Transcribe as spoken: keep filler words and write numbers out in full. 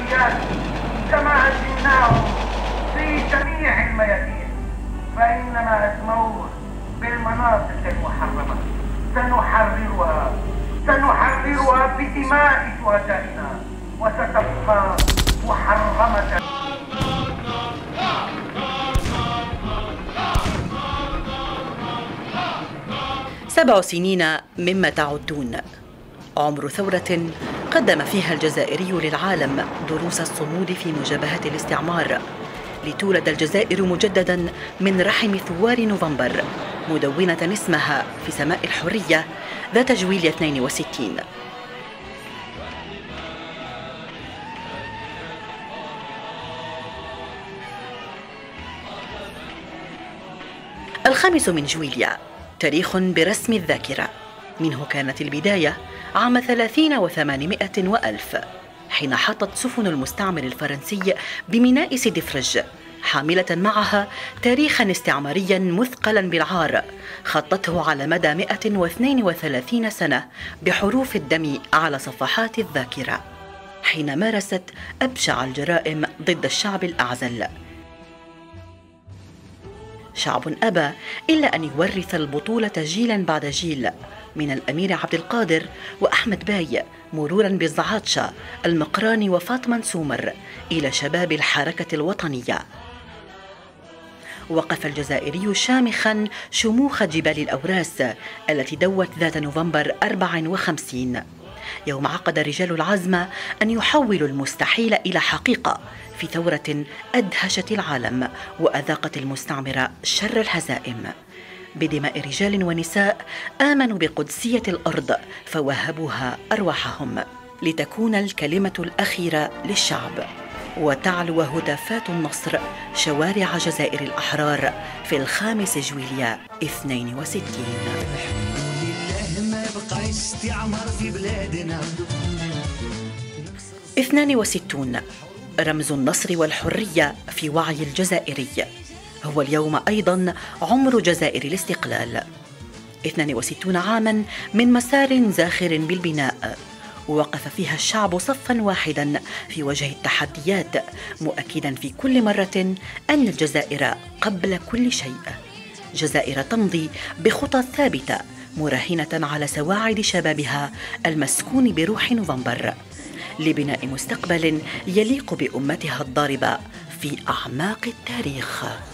والتحديات كما أنزلناهم في جميع الميادين، فإننا أسموه بالمناطق المحرمة سنحررها سنحررها بدماء شهدائنا وستبقى محرمة. سبع سنين مما تعدون، عمر ثورة قدم فيها الجزائري للعالم دروس الصمود في مجابهة الاستعمار، لتولد الجزائر مجددا من رحم ثوار نوفمبر، مدونة اسمها في سماء الحرية ذات جويلية اثنين وستين. الخامس من جويلية تاريخ برسم الذاكرة، منه كانت البداية عام ثلاثين وثمانمائة وألف، حين حطت سفن المستعمر الفرنسي بميناء سيدي فرج حاملة معها تاريخا استعماريا مثقلا بالعار خطته على مدى مئة واثنين وثلاثين سنة بحروف الدم على صفحات الذاكرة، حين مارست أبشع الجرائم ضد الشعب الأعزل، شعب أبى إلا أن يورث البطولة جيلا بعد جيل، من الأمير عبد القادر وأحمد باي مرورا بالزعاتشة المقراني وفاطمة سومر إلى شباب الحركة الوطنية. وقف الجزائري شامخا شموخ جبال الأوراس التي دوت ذات نوفمبر أربعة وخمسين، يوم عقد رجال العزم أن يحولوا المستحيل إلى حقيقة في ثورة أدهشت العالم وأذاقت المستعمرة شر الهزائم، بدماء رجال ونساء آمنوا بقدسية الأرض فوهبوها أرواحهم، لتكون الكلمة الأخيرة للشعب وتعلو هتافات النصر شوارع جزائر الأحرار في الخامس جويلية اثنين وستين. اثنان وستون رمز النصر والحرية في وعي الجزائري، هو اليوم أيضا عمر جزائر الاستقلال. اثنان وستون عاما من مسار زاخر بالبناء، ووقف فيها الشعب صفا واحدا في وجه التحديات، مؤكدا في كل مرة أن الجزائر قبل كل شيء، جزائر تمضي بخطى ثابتة مراهنة على سواعد شبابها المسكون بروح نوفمبر، لبناء مستقبل يليق بأمتها الضاربة في أعماق التاريخ.